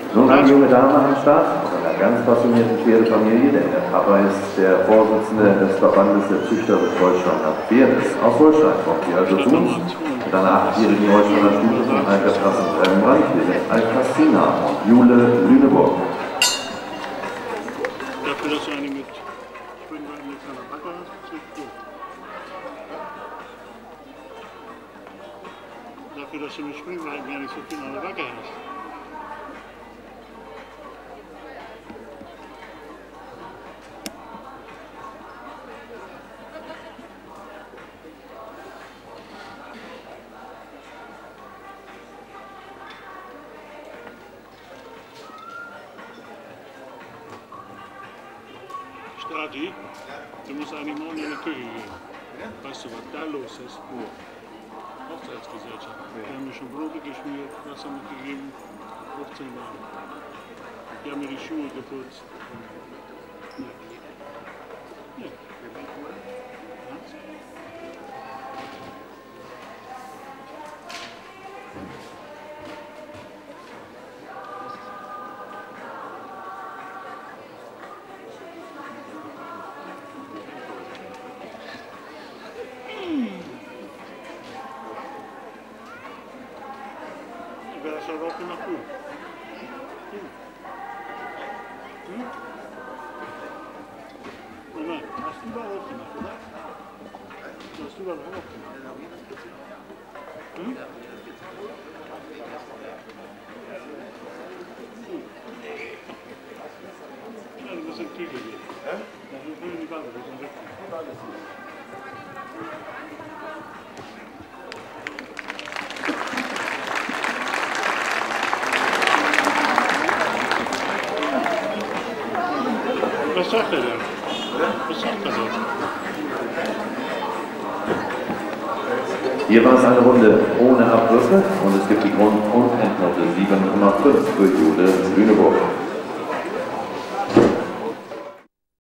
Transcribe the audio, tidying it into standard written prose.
So eine junge Dame am Start, aus einer ganz passionierten Pferdefamilie, denn der Papa ist der Vorsitzende des Verbandes der Züchter Holsteiner Pferdes. Aus Holstein kommt sie also zu uns mit einer 8-jährigen Holsteiner Stute von Altersklassen Rembrandt. Wir sind Alcastina und Jule Lüneburg. Dafür, dass du eine mit Schwimmbein mit einer Backe hast, ist nicht gut. Dafür, dass du mit Schwimmbein gar nicht so viel an der Backe hast. Stati, du musst eigentlich morgen in die Küche gehen. Weißt du, was da los ist? Hochzeitsgesellschaft. Die haben mir schon Brote geschmiert, Wasser mitgegeben, 15 Mal. Die haben mir die Schuhe geputzt. Ja. Ich werde schon rocken nach oben. Moment, hast du überall aufgemacht, oder? Hast du überall aufgemacht? Ja, du musst in die Küche gehen. Dann sind wir in die Wanne, wir sind weg. Was sagt er denn? Was sagt er denn? Hier war es eine Runde ohne Abwürfe und es gibt die Grund- und Endnote 7,5 für Jule Lüneburg.